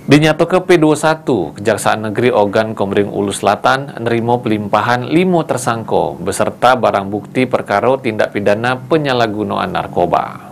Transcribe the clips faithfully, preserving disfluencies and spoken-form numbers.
Dinyato ke P dua puluh satu, Kejaksaan Negeri Ogan Komering Ulu Selatan nerimo pelimpahan limo tersangka beserta barang bukti perkara tindak pidana penyalahgunaan narkoba.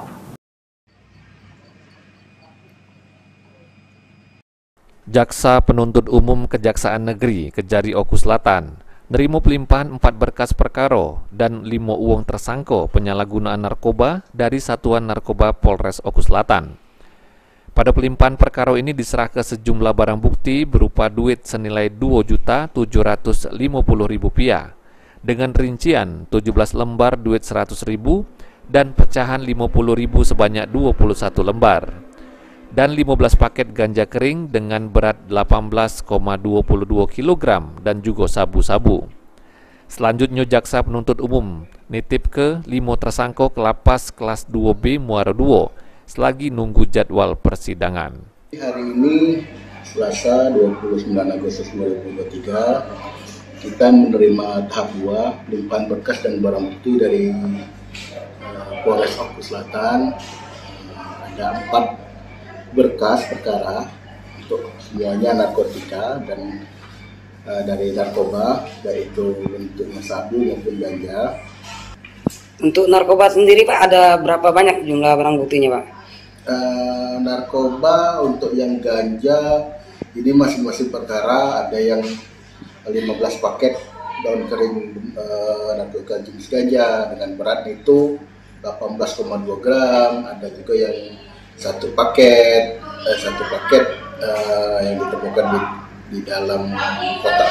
Jaksa Penuntut Umum Kejaksaan Negeri Kejari Oku Selatan nerimo pelimpahan empat berkas perkara dan limo uang tersangka penyalahgunaan narkoba dari Satuan Narkoba Polres Oku Selatan. Pada pelimpahan perkara ini diserah ke sejumlah barang bukti berupa duit senilai dua juta tujuh ratus lima puluh ribu rupiah dengan rincian tujuh belas lembar duit seratus ribu dan pecahan lima puluh ribu sebanyak dua puluh satu lembar dan lima belas paket ganja kering dengan berat delapan belas koma dua dua kilogram dan juga sabu-sabu. Selanjutnya jaksa penuntut umum nitip ke lima tersangka ke lapas kelas dua B Muara dua selagi nunggu jadwal persidangan. Hari ini Selasa dua puluh sembilan Agustus dua ribu dua puluh tiga kita menerima tahap dua limpahan berkas dan barang bukti dari uh, Polres Oku Selatan. Uh, ada empat berkas perkara untuk semuanya narkotika dan uh, dari narkoba, yaitu bentuknya sabu maupun ganja. Untuk narkoba sendiri Pak, ada berapa banyak jumlah barang buktinya Pak? Uh, narkoba untuk yang ganja ini masing-masing perkara ada yang lima belas paket daun kering uh, narkotika jenis ganja dengan berat itu delapan belas koma dua gram, ada juga yang satu paket eh, satu paket uh, yang ditemukan di, di dalam kotak.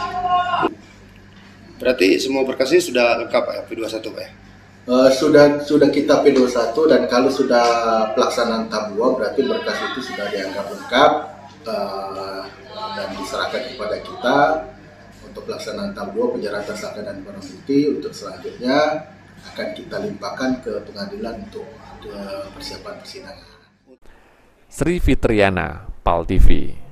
Berarti semua berkasnya sudah lengkap Pak ya, P dua puluh satu Pak ya? Uh, sudah sudah kita P dua puluh satu dan kalau sudah pelaksanaan tahap dua berarti berkas itu sudah dianggap lengkap uh, dan diserahkan kepada kita untuk pelaksanaan tahap dua penyerahan tersangka dan barang bukti. Untuk selanjutnya akan kita limpahkan ke pengadilan untuk uh, persiapan persidangan. Sri Fitriana, Pal T V.